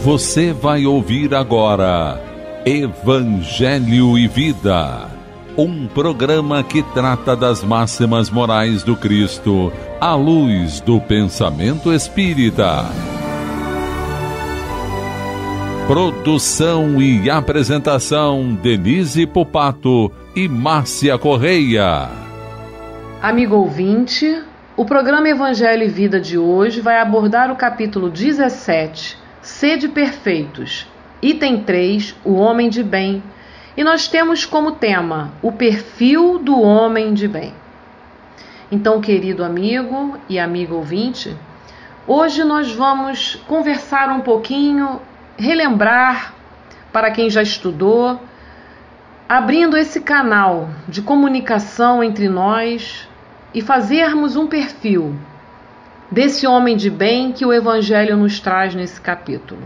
Você vai ouvir agora Evangelho e Vida, um programa que trata das máximas morais do Cristo à luz do pensamento espírita. Produção e apresentação Denise Pupato e Márcia Correia. Amigo ouvinte, o programa Evangelho e Vida de hoje vai abordar o capítulo 17, Sede Perfeitos, item 3, o homem de bem, e nós temos como tema o perfil do homem de bem. Então, querido amigo e amigo ouvinte, hoje nós vamos conversar um pouquinho, relembrar para quem já estudou, abrindo esse canal de comunicação entre nós e fazermos um perfil desse homem de bem que o Evangelho nos traz nesse capítulo.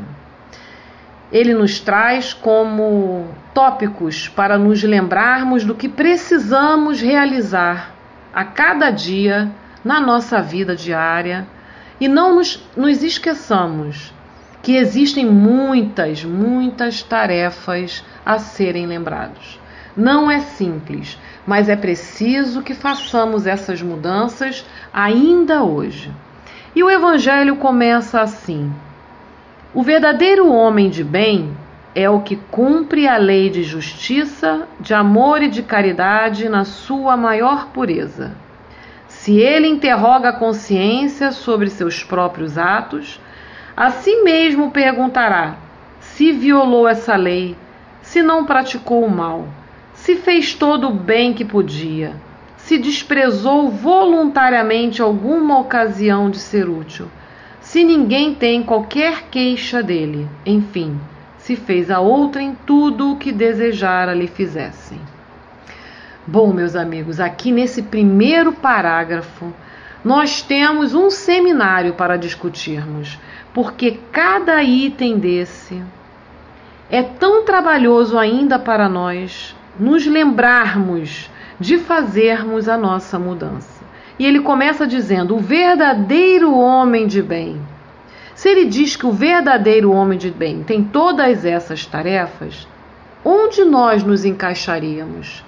Ele nos traz como tópicos para nos lembrarmos do que precisamos realizar a cada dia na nossa vida diária e não nos esqueçamos que existem muitas tarefas a serem lembrados. Não é simples, mas é preciso que façamos essas mudanças ainda hoje. E o Evangelho começa assim: o verdadeiro homem de bem é o que cumpre a lei de justiça, de amor e de caridade na sua maior pureza. Se ele interroga a consciência sobre seus próprios atos, a si mesmo perguntará se violou essa lei, se não praticou o mal, se fez todo o bem que podia, se desprezou voluntariamente alguma ocasião de ser útil, se ninguém tem qualquer queixa dele, enfim, se fez a outrem tudo o que desejara lhe fizessem. Bom, meus amigos, aqui nesse primeiro parágrafo, nós temos um seminário para discutirmos, porque cada item desse é tão trabalhoso ainda para nós nos lembrarmos de fazermos a nossa mudança. E ele começa dizendo, o verdadeiro homem de bem. Se ele diz que o verdadeiro homem de bem tem todas essas tarefas, onde nós nos encaixaríamos?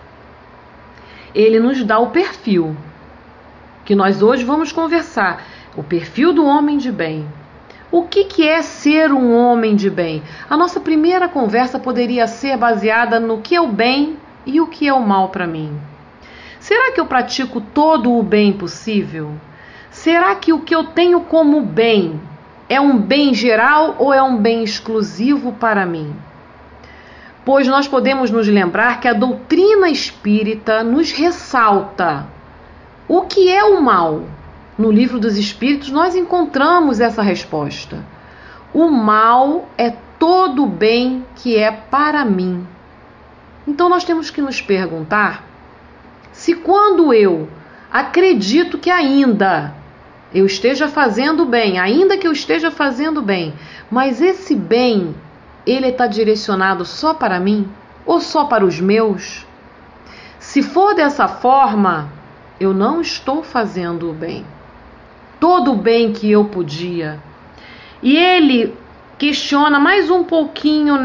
Ele nos dá o perfil, que nós hoje vamos conversar, o perfil do homem de bem. O que é ser um homem de bem? A nossa primeira conversa poderia ser baseada no que é o bem e o que é o mal para mim. Será que eu pratico todo o bem possível? Será que o que eu tenho como bem é um bem geral ou é um bem exclusivo para mim? Pois nós podemos nos lembrar que a doutrina espírita nos ressalta o que é o mal. No Livro dos Espíritos nós encontramos essa resposta. O mal é todo o bem que é para mim. Então nós temos que nos perguntar se quando eu acredito que ainda eu esteja fazendo bem, ainda que eu esteja fazendo bem, mas esse bem, ele está direcionado só para mim ou só para os meus? Se for dessa forma, eu não estou fazendo o bem. Todo o bem que eu podia. E ele questiona mais um pouquinho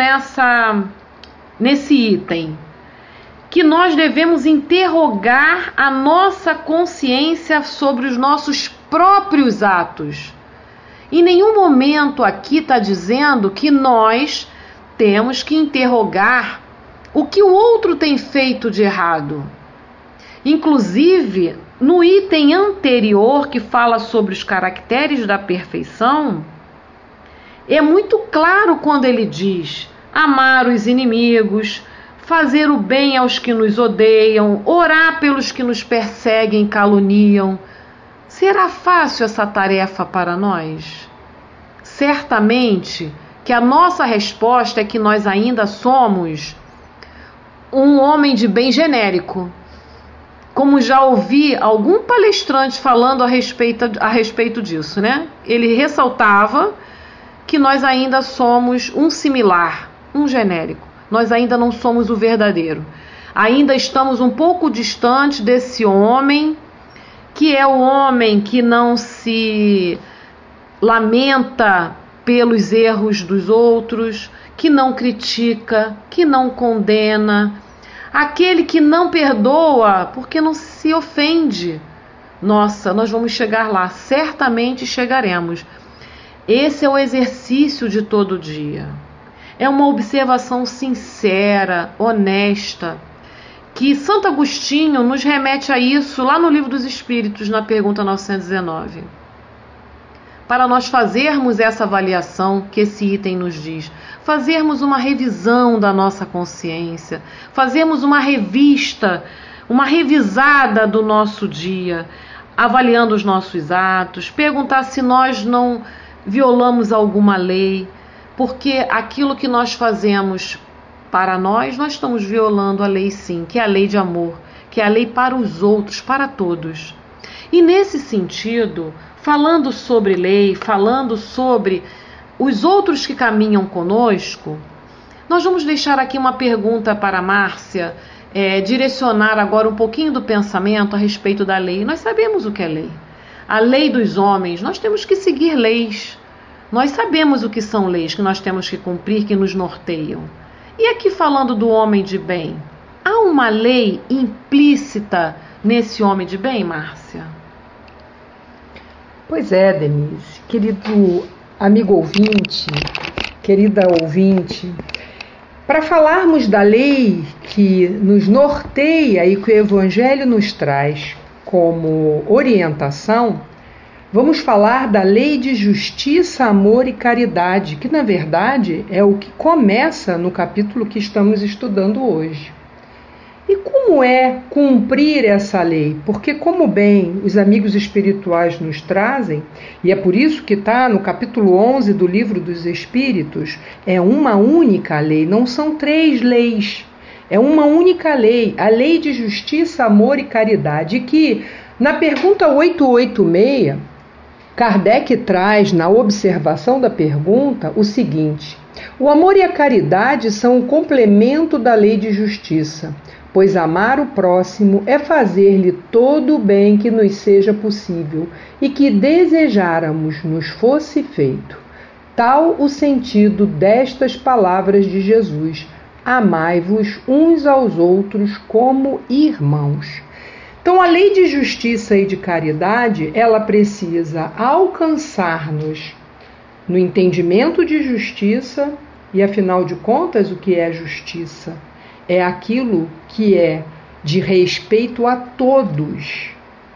nesse item, que nós devemos interrogar a nossa consciência sobre os nossos próprios atos. Em nenhum momento aqui está dizendo que nós temos que interrogar o que o outro tem feito de errado. Inclusive, no item anterior, que fala sobre os caracteres da perfeição, é muito claro quando ele diz amar os inimigos, fazer o bem aos que nos odeiam, orar pelos que nos perseguem e caluniam. Será fácil essa tarefa para nós? Certamente que a nossa resposta é que nós ainda somos um homem de bem genérico. Como já ouvi algum palestrante falando a respeito disso, né? Ele ressaltava que nós ainda somos um similar, um genérico. Nós ainda não somos o verdadeiro. Ainda estamos um pouco distante desse homem, que é o homem que não se lamenta pelos erros dos outros, que não critica, que não condena, aquele que não perdoa porque não se ofende. Nossa, nós vamos chegar lá, certamente chegaremos. Esse é o exercício de todo dia. É uma observação sincera, honesta, que Santo Agostinho nos remete a isso lá no Livro dos Espíritos, na pergunta 919. Para nós fazermos essa avaliação que esse item nos diz, fazermos uma revisão da nossa consciência, fazermos uma revista, uma revisada do nosso dia, avaliando os nossos atos, perguntar se nós não violamos alguma lei, porque aquilo que nós fazemos para nós estamos violando a lei sim, que é a lei de amor, que é a lei para os outros, para todos. E nesse sentido, falando sobre lei, falando sobre os outros que caminham conosco, nós vamos deixar aqui uma pergunta para a Márcia, direcionar agora um pouquinho do pensamento a respeito da lei. Nós sabemos o que é lei. A lei dos homens, nós temos que seguir leis. Nós sabemos o que são leis que nós temos que cumprir, que nos norteiam. E aqui falando do homem de bem, há uma lei implícita nesse homem de bem, Márcia? Pois é, Denise, querido amigo ouvinte, querida ouvinte, para falarmos da lei que nos norteia e que o Evangelho nos traz como orientação, vamos falar da lei de justiça, amor e caridade, que na verdade é o que começa no capítulo que estamos estudando hoje. E como é cumprir essa lei? Porque como bem os amigos espirituais nos trazem, e é por isso que está no capítulo 11 do Livro dos Espíritos, é uma única lei, não são 3 leis, é uma única lei, a lei de justiça, amor e caridade, que na pergunta 886, Kardec traz na observação da pergunta o seguinte: o amor e a caridade são o complemento da lei de justiça, pois amar o próximo é fazer-lhe todo o bem que nos seja possível e que desejáramos nos fosse feito. Tal o sentido destas palavras de Jesus: amai-vos uns aos outros como irmãos. Então, a lei de justiça e de caridade, ela precisa alcançar-nos no entendimento de justiça, e afinal de contas, o que é justiça? É aquilo que é de respeito a todos.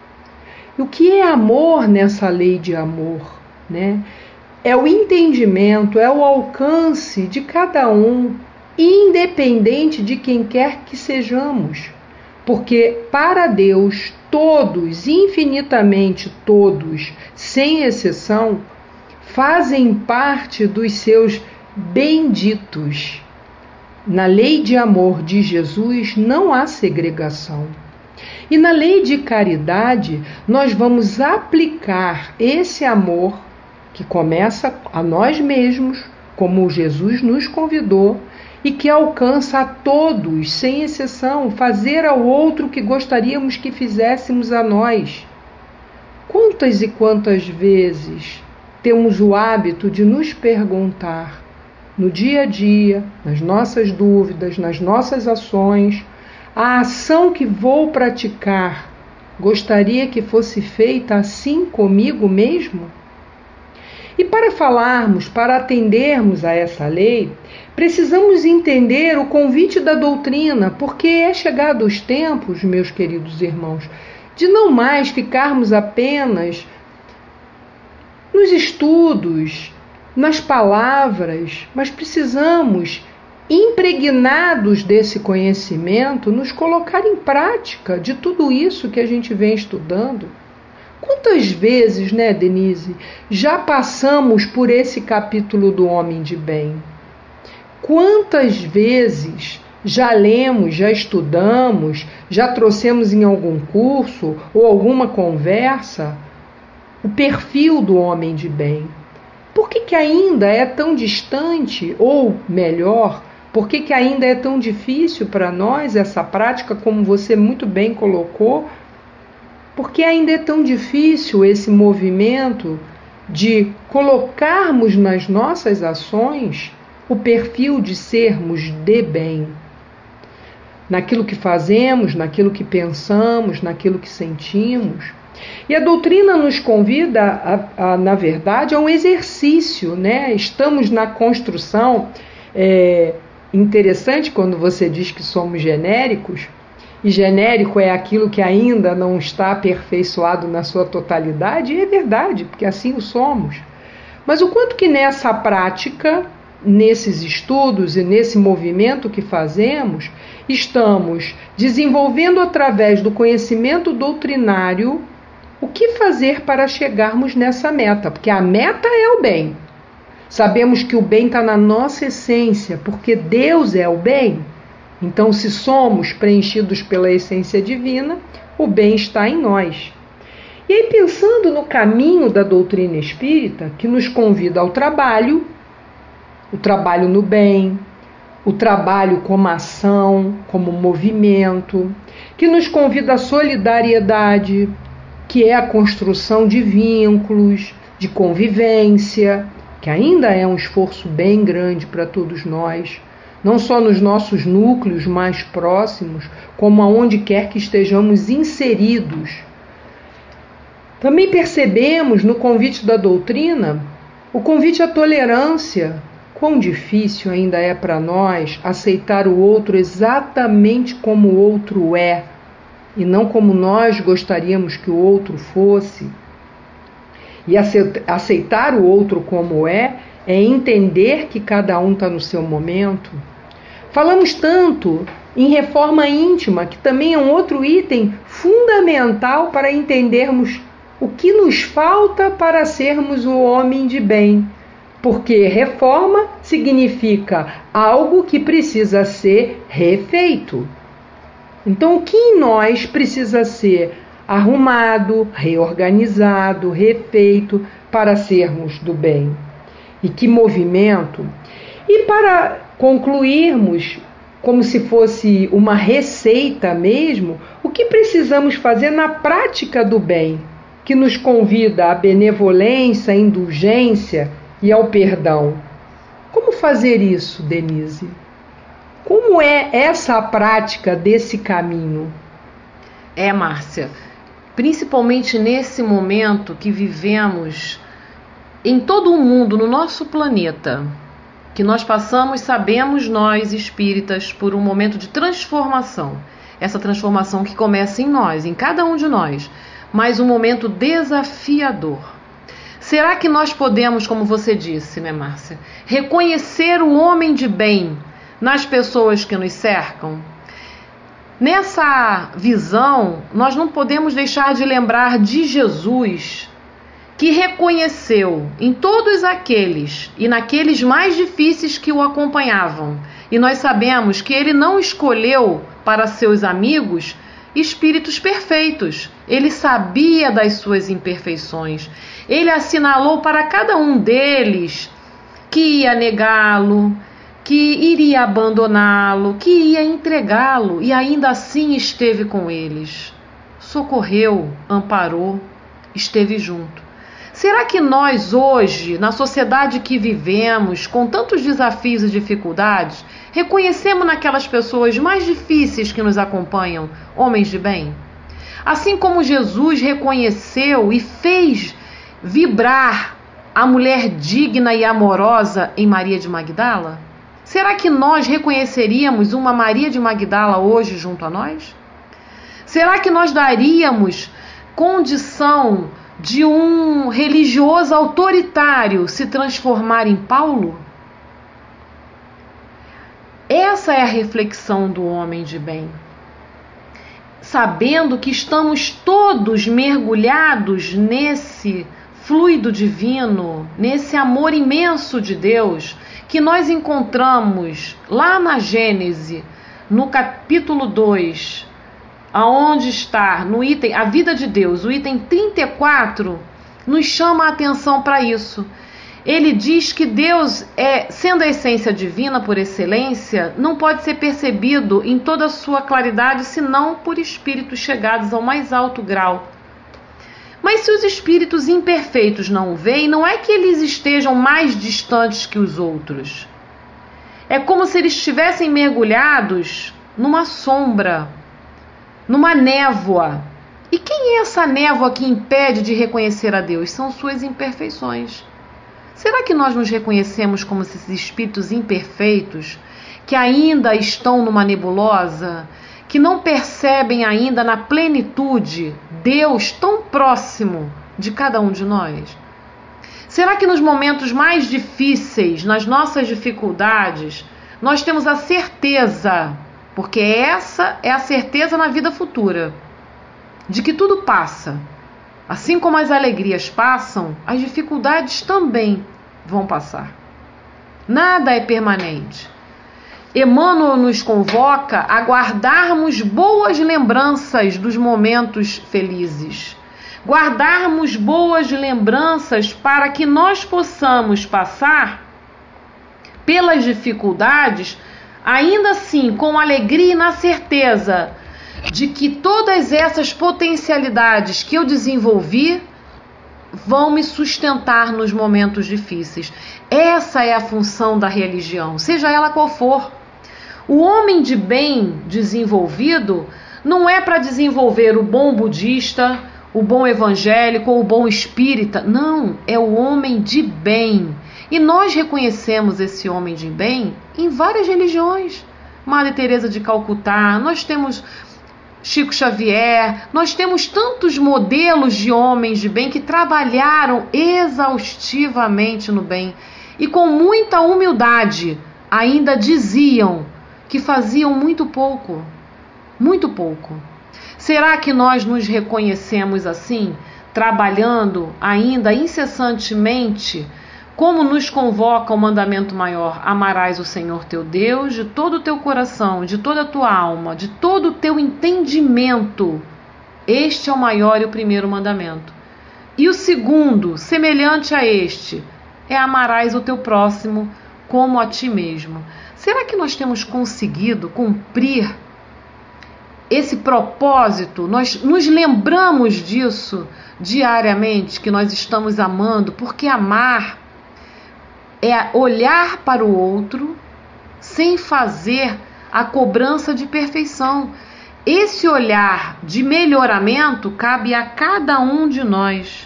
E o que é amor nessa lei de amor, né? É o entendimento, é o alcance de cada um, independente de quem quer que sejamos. Porque para Deus, todos, infinitamente todos, sem exceção, fazem parte dos seus benditos. Na lei de amor de Jesus não há segregação. E na lei de caridade, nós vamos aplicar esse amor que começa a nós mesmos, como Jesus nos convidou, e que alcança a todos, sem exceção, fazer ao outro o que gostaríamos que fizéssemos a nós. Quantas e quantas vezes temos o hábito de nos perguntar, no dia a dia, nas nossas dúvidas, nas nossas ações, a ação que vou praticar, gostaria que fosse feita assim comigo mesmo? E para falarmos, para atendermos a essa lei, precisamos entender o convite da doutrina, porque é chegado os tempos, meus queridos irmãos, de não mais ficarmos apenas nos estudos, nas palavras, mas precisamos, impregnados desse conhecimento, nos colocar em prática de tudo isso que a gente vem estudando. Quantas vezes, né, Denise, já passamos por esse capítulo do homem de bem? Quantas vezes já lemos, já estudamos, já trouxemos em algum curso ou alguma conversa o perfil do homem de bem? Por que ainda é tão distante, ou melhor, por que ainda é tão difícil para nós essa prática, como você muito bem colocou? Porque ainda é tão difícil esse movimento de colocarmos nas nossas ações o perfil de sermos de bem. Naquilo que fazemos, naquilo que pensamos, naquilo que sentimos. E a doutrina nos convida, na verdade, a um exercício, né? Estamos na construção. Interessante quando você diz que somos genéricos, e genérico é aquilo que ainda não está aperfeiçoado na sua totalidade, e é verdade, porque assim o somos. Mas o quanto que nessa prática, nesses estudos e nesse movimento que fazemos, estamos desenvolvendo através do conhecimento doutrinário o que fazer para chegarmos nessa meta, porque a meta é o bem. Sabemos que o bem está na nossa essência, porque Deus é o bem. Então, se somos preenchidos pela essência divina, o bem está em nós. E aí, pensando no caminho da doutrina espírita, que nos convida ao trabalho, o trabalho no bem, o trabalho como ação, como movimento, que nos convida à solidariedade, que é a construção de vínculos, de convivência, que ainda é um esforço bem grande para todos nós, não só nos nossos núcleos mais próximos, como aonde quer que estejamos inseridos. Também percebemos no convite da doutrina o convite à tolerância. Quão difícil ainda é para nós aceitar o outro exatamente como o outro é, e não como nós gostaríamos que o outro fosse. E aceitar o outro como é entender que cada um está no seu momento. Falamos tanto em reforma íntima, que também é um outro item fundamental para entendermos o que nos falta para sermos o homem de bem. Porque reforma significa algo que precisa ser refeito. Então, o que em nós precisa ser arrumado, reorganizado, refeito para sermos do bem? E que movimento? E para concluirmos, como se fosse uma receita mesmo, o que precisamos fazer na prática do bem, que nos convida à benevolência, à indulgência e ao perdão? Como fazer isso, Denise? Como é essa a prática desse caminho? Márcia, principalmente nesse momento que vivemos em todo o mundo, no nosso planeta, que nós passamos, sabemos nós espíritas, por um momento de transformação. Essa transformação que começa em nós, em cada um de nós, mas um momento desafiador. Será que nós podemos, como você disse, né, Márcia, reconhecer o homem de bem nas pessoas que nos cercam? Nessa visão, nós não podemos deixar de lembrar de Jesus, que reconheceu em todos aqueles e naqueles mais difíceis que o acompanhavam. E nós sabemos que ele não escolheu para seus amigos espíritos perfeitos. Ele sabia das suas imperfeições. Ele assinalou para cada um deles que ia negá-lo, que iria abandoná-lo, que ia entregá-lo, e ainda assim esteve com eles. Socorreu, amparou, esteve junto. Será que nós hoje, na sociedade que vivemos, com tantos desafios e dificuldades, reconhecemos naquelas pessoas mais difíceis que nos acompanham homens de bem? Assim como Jesus reconheceu e fez vibrar a mulher digna e amorosa em Maria de Magdala? Será que nós reconheceríamos uma Maria de Magdala hoje junto a nós? Será que nós daríamos condição de um religioso autoritário se transformar em Paulo? Essa é a reflexão do homem de bem. Sabendo que estamos todos mergulhados nesse fluido divino, nesse amor imenso de Deus, que nós encontramos lá na Gênese, no capítulo 2, aonde está, no item, a vida de Deus, o item 34, nos chama a atenção para isso. Ele diz que Deus, sendo a essência divina por excelência, não pode ser percebido em toda a sua claridade, senão por espíritos chegados ao mais alto grau. Mas se os espíritos imperfeitos não o veem, não é que eles estejam mais distantes que os outros. É como se eles estivessem mergulhados numa sombra, numa névoa. E quem é essa névoa que impede de reconhecer a Deus? São suas imperfeições. Será que nós nos reconhecemos como esses espíritos imperfeitos que ainda estão numa nebulosa, que não percebem ainda na plenitude Deus tão próximo de cada um de nós? Será que nos momentos mais difíceis, nas nossas dificuldades, nós temos a certeza, porque essa é a certeza na vida futura, de que tudo passa? Assim como as alegrias passam, as dificuldades também vão passar. Nada é permanente. Emmanuel nos convoca a guardarmos boas lembranças dos momentos felizes. Guardarmos boas lembranças para que nós possamos passar pelas dificuldades, ainda assim com alegria e na certeza de que todas essas potencialidades que eu desenvolvi vão me sustentar nos momentos difíceis. Essa é a função da religião, seja ela qual for. O homem de bem desenvolvido não é para desenvolver o bom budista, o bom evangélico ou o bom espírita. Não, é o homem de bem. E nós reconhecemos esse homem de bem em várias religiões. Madre Teresa de Calcutá, nós temos Chico Xavier, nós temos tantos modelos de homens de bem que trabalharam exaustivamente no bem e com muita humildade ainda diziam que faziam muito pouco, muito pouco. Será que nós nos reconhecemos assim, trabalhando ainda incessantemente, como nos convoca o mandamento maior: amarás o Senhor teu Deus de todo o teu coração, de toda a tua alma, de todo o teu entendimento? Este é o maior e o primeiro mandamento. E o segundo, semelhante a este, é: amarás o teu próximo como a ti mesmo. Será que nós temos conseguido cumprir esse propósito? Nós nos lembramos disso diariamente, que nós estamos amando, porque amar é olhar para o outro sem fazer a cobrança de perfeição. Esse olhar de melhoramento cabe a cada um de nós.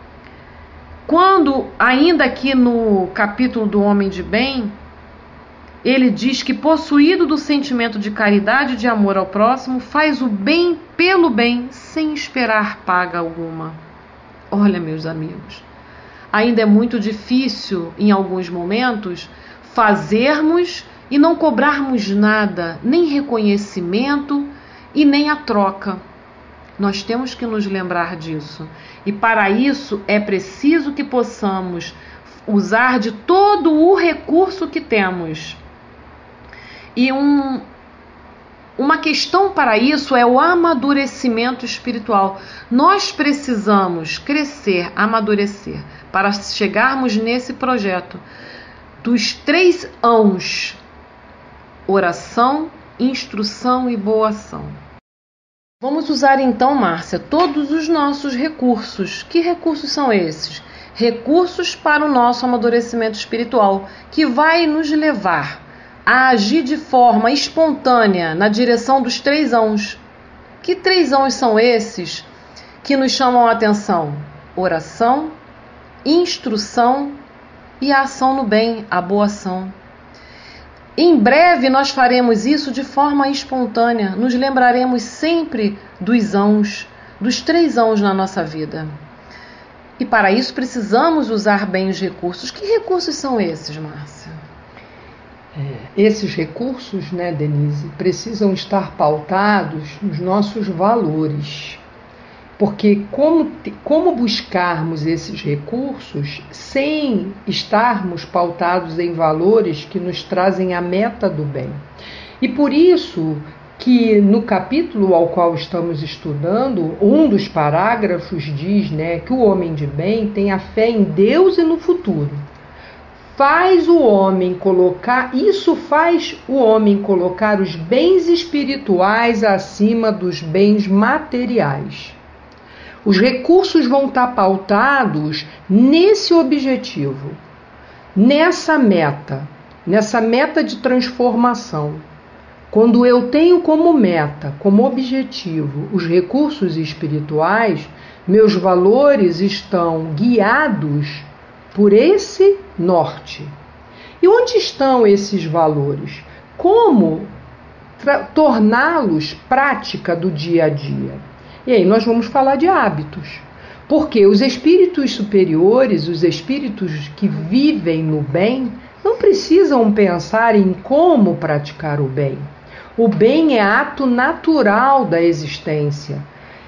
Quando, ainda aqui no capítulo do Homem de Bem, ele diz que, possuído do sentimento de caridade e de amor ao próximo, faz o bem pelo bem, sem esperar paga alguma. Olha, meus amigos, ainda é muito difícil, em alguns momentos, fazermos e não cobrarmos nada, nem reconhecimento e nem a troca. Nós temos que nos lembrar disso. E para isso é preciso que possamos usar de todo o recurso que temos. E uma questão para isso é o amadurecimento espiritual. Nós precisamos crescer, amadurecer, para chegarmos nesse projeto dos 3 ãos: oração, instrução e boa ação. Vamos usar então, Márcia, todos os nossos recursos. Que recursos são esses? Recursos para o nosso amadurecimento espiritual, que vai nos levar a agir de forma espontânea na direção dos 3 ãos. Que 3 ãos são esses que nos chamam a atenção? Oração, instrução e a ação no bem, a boa ação. Em breve nós faremos isso de forma espontânea, nos lembraremos sempre dos ãos, dos 3 ãos na nossa vida. E para isso precisamos usar bem os recursos. Que recursos são esses, Márcia? Esses recursos, né, Denise, precisam estar pautados nos nossos valores. Porque como buscarmos esses recursos sem estarmos pautados em valores que nos trazem a meta do bem? E por isso que no capítulo ao qual estamos estudando, um dos parágrafos diz, né, que o homem de bem tem a fé em Deus e no futuro. Faz o homem colocar os bens espirituais acima dos bens materiais. Os recursos vão estar pautados nesse objetivo, nessa meta de transformação. Quando eu tenho como meta, como objetivo, os recursos espirituais, meus valores estão guiados por esse norte. E onde estão esses valores? Como torná-los prática do dia a dia? E aí nós vamos falar de hábitos. Porque os espíritos superiores, os espíritos que vivem no bem, não precisam pensar em como praticar o bem. O bem é ato natural da existência.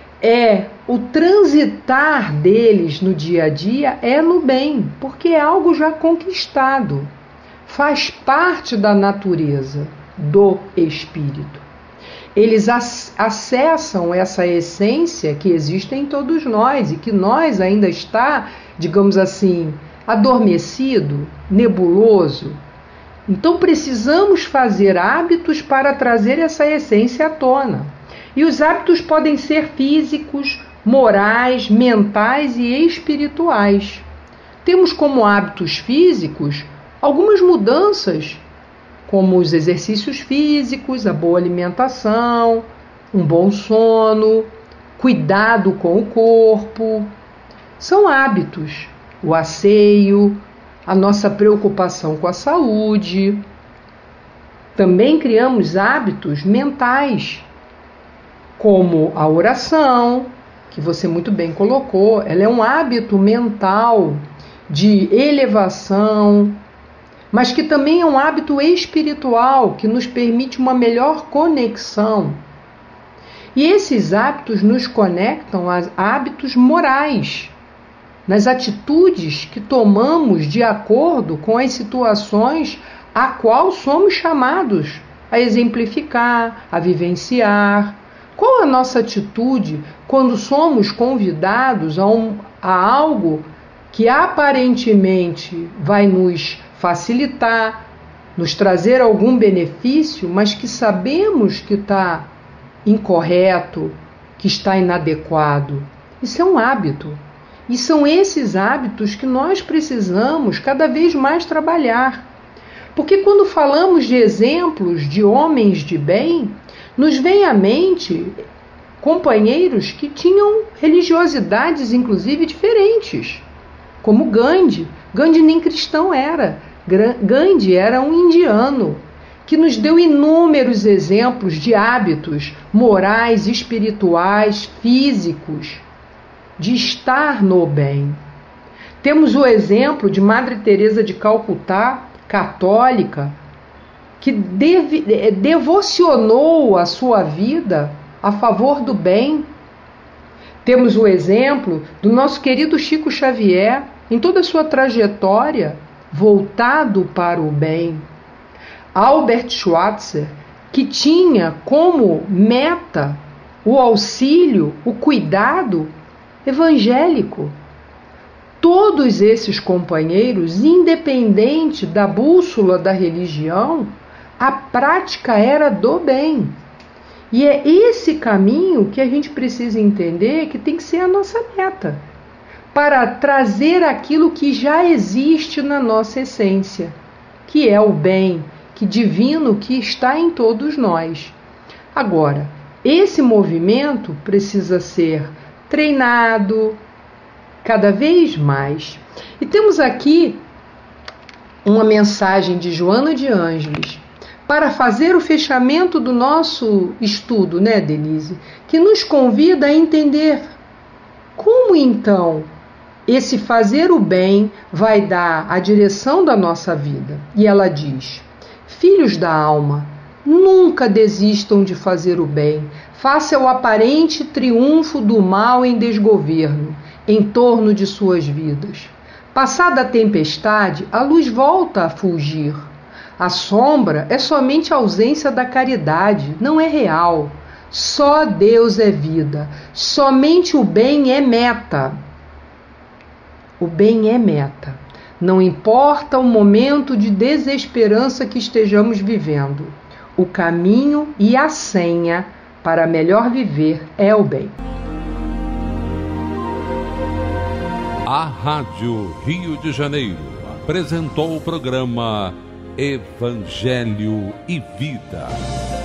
O transitar deles no dia a dia é no bem, porque é algo já conquistado. Faz parte da natureza do espírito. Eles acessam essa essência que existe em todos nós e que nós ainda está, digamos assim, adormecido, nebuloso. Então precisamos fazer hábitos para trazer essa essência à tona. E os hábitos podem ser físicos, morais, mentais e espirituais. Temos como hábitos físicos algumas mudanças, como os exercícios físicos, a boa alimentação, um bom sono, cuidado com o corpo. São hábitos. O asseio, a nossa preocupação com a saúde. Também criamos hábitos mentais, como a oração, que você muito bem colocou. Ela é um hábito mental de elevação, mas que também é um hábito espiritual que nos permite uma melhor conexão. E esses hábitos nos conectam a hábitos morais, nas atitudes que tomamos de acordo com as situações a qual somos chamados a exemplificar, a vivenciar. Qual a nossa atitude quando somos convidados a algo que aparentemente vai nos facilitar, nos trazer algum benefício, mas que sabemos que está incorreto, que está inadequado? Isso é um hábito. E são esses hábitos que nós precisamos cada vez mais trabalhar. Porque quando falamos de exemplos de homens de bem, nos vem à mente companheiros que tinham religiosidades, inclusive, diferentes, como Gandhi. Gandhi nem cristão era. Gandhi era um indiano que nos deu inúmeros exemplos de hábitos morais, espirituais, físicos, de estar no bem. Temos o exemplo de Madre Teresa de Calcutá, católica, que devocionou a sua vida a favor do bem. Temos o exemplo do nosso querido Chico Xavier, em toda a sua trajetória, voltado para o bem. Albert Schweitzer, que tinha como meta o auxílio, o cuidado evangélico. Todos esses companheiros, independente da bússola da religião, a prática era do bem. E é esse caminho que a gente precisa entender que tem que ser a nossa meta, para trazer aquilo que já existe na nossa essência, que é o bem, que divino que está em todos nós. Agora, esse movimento precisa ser treinado cada vez mais. E temos aqui uma mensagem de Joana de Ângeles para fazer o fechamento do nosso estudo, né, Denise? Que nos convida a entender como então esse fazer o bem vai dar a direção da nossa vida. E ela diz: filhos da alma, nunca desistam de fazer o bem. Faça o aparente triunfo do mal em desgoverno em torno de suas vidas. Passada a tempestade, a luz volta a fulgir. A sombra é somente a ausência da caridade, não é real. Só Deus é vida. Somente o bem é meta. O bem é meta. Não importa o momento de desesperança que estejamos vivendo. O caminho e a senha para melhor viver é o bem. A Rádio Rio de Janeiro apresentou o programa Evangelho e Vida.